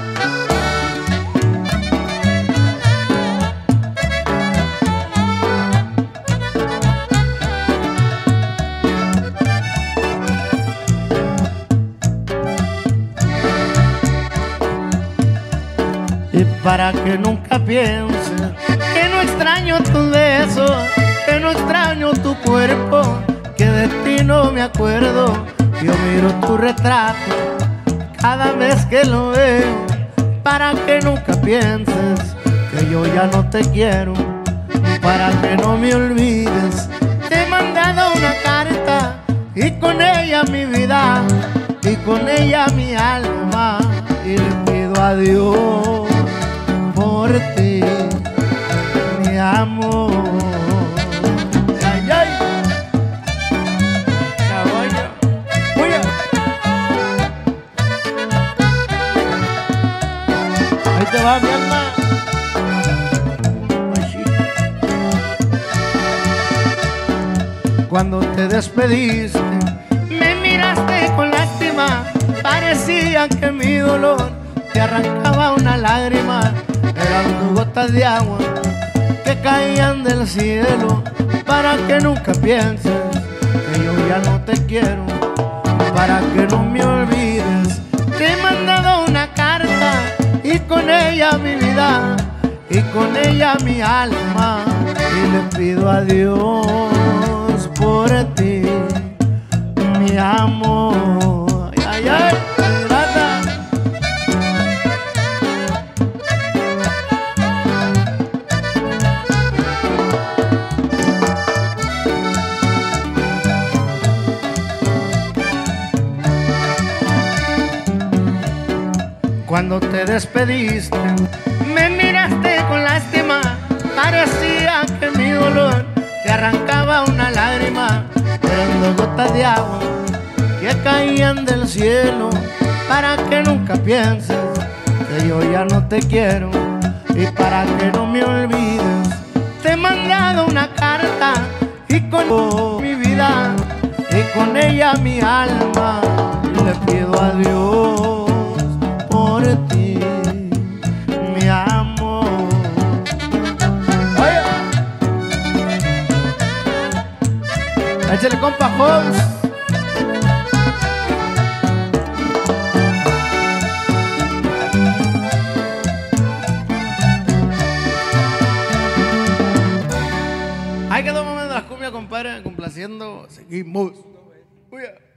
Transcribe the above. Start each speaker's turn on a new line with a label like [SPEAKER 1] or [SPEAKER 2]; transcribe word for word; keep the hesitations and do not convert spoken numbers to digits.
[SPEAKER 1] Y para que nunca pienses que no extraño tus besos, que no extraño tu cuerpo, que de ti no me acuerdo. Yo miro tu retrato cada vez que lo veo, para que nunca pienses que yo ya no te quiero. Para que no me olvides, te he mandado una carta y con ella mi vida y con ella mi alma, y le pido a Dios por ti, mi amor. Ay, ay. Caballo. Uy. Ahí te va, mi alma. Ay, sí. Cuando te despediste, me miraste con lástima. Parecía que mi dolor te arrancaba una lágrima. Eran dos gotas de agua que caían del cielo. Para que nunca pienses que yo ya no te quiero. Para que no me olvides, te he mandado una carta y con ella mi vida y con ella mi alma, y le pido a Dios por ti, mi amor. Ay, ay, ay. Cuando te despediste, me miraste con lástima. Parecía que mi dolor te arrancaba una lágrima. Eran dos gotas de agua que caían del cielo. Para que nunca pienses que yo ya no te quiero. Y para que no me olvides, te he mandado una carta y con mi vida y con ella mi alma, y le pido a Dios por ti, mi amor. Oye, échale, compa Holmes. Ahí quedó un momento de la cumbia, compadre, complaciendo. Seguimos. Uy.